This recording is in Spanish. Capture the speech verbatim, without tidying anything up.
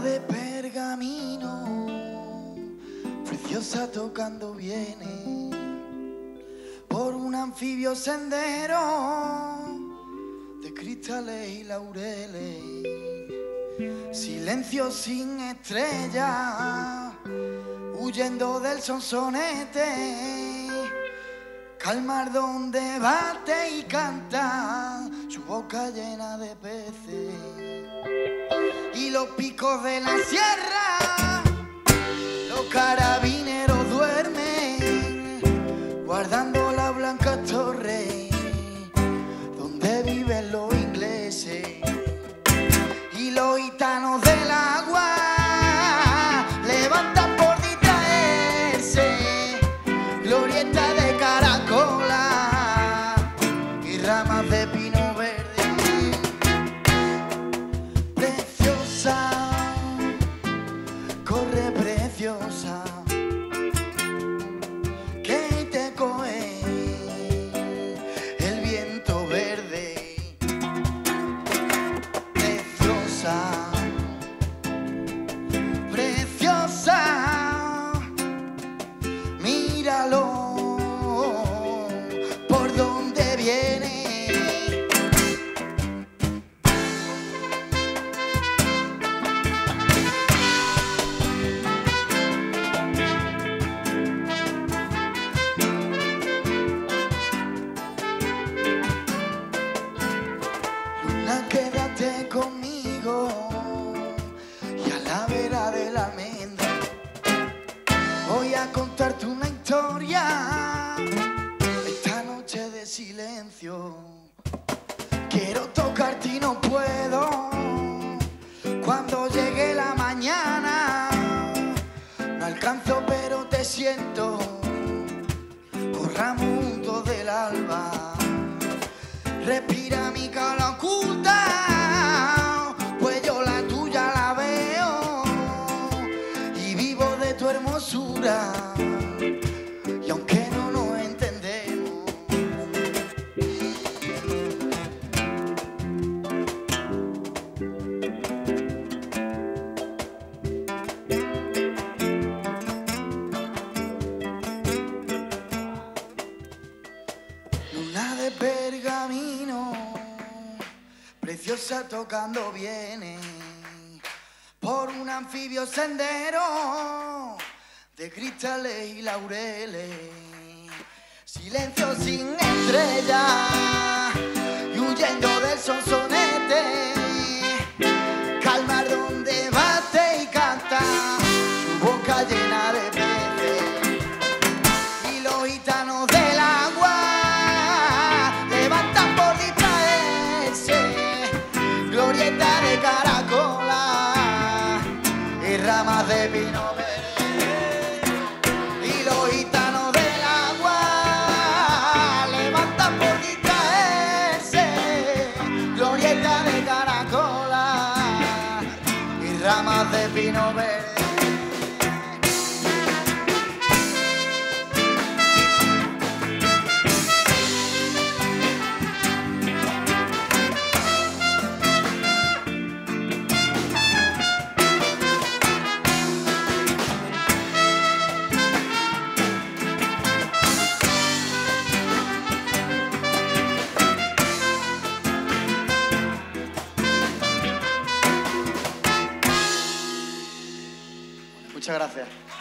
de pergamino, preciosa tocando viene por un anfibio sendero de cristales y laureles, silencio sin estrellas, huyendo del sonsonete, calmar donde bate y canta su boca llena de peces, y los picos de la sierra, los carabineros duermen guardando las blancas torres donde viven los ingleses, y los gitanos del agua levantan por distraerse glorieta de caracola y ramas de pino verde. Preciosa, corre preciosa, que te coge el viento verde. Preciosa, preciosa, míralo por donde viene. Luna, quédate conmigo y a la vera de la almendra voy a contarte una historia esta noche de silencio. Quiero tocarte y no puedo, cuando llegue la mañana no alcanzo pero te siento, corramos juntos del alba, respira mi cara oculta, pues yo la tuya la veo y vivo de tu hermosura, y aunque no nos entendemos, luna de pergamino, preciosa tocando viene por un anfibio sendero de cristales y laureles, silencio sin estrellas y huyendo del sonsonete, calmar donde bate y canta su boca llena de peces, y los gitanos del agua levantan por distraerse glorieta de caracola y ramas de pino verde. Y los gitanos del agua levantan por distraerse glorieta de caracola y ramas de pino verde. Muchas gracias.